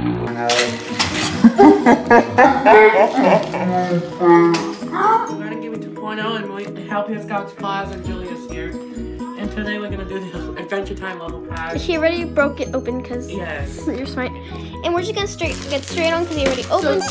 We're gonna give it 2.0 and we help his Scouts Claus and Julius here. And today we're gonna do the Adventure Time level pack. He already broke it open because you're smart. And we're just gonna get straight on because he already opened.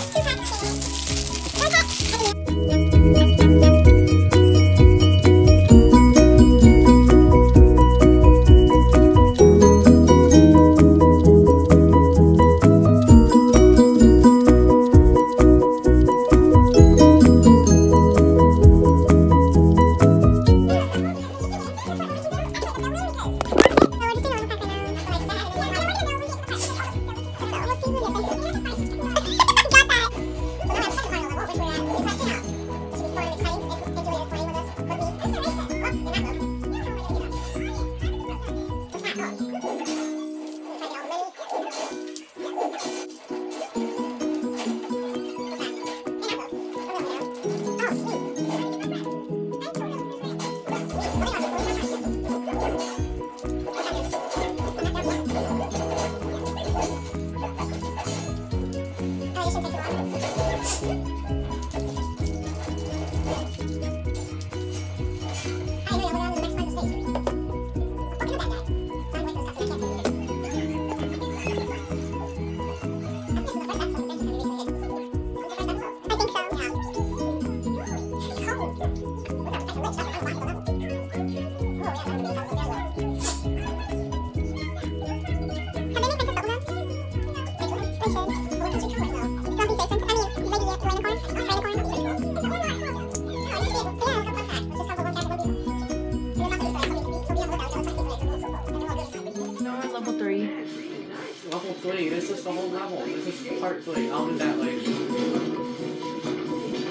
Level 3. Level 3, this is the whole level. This is part 3. I'll do that later.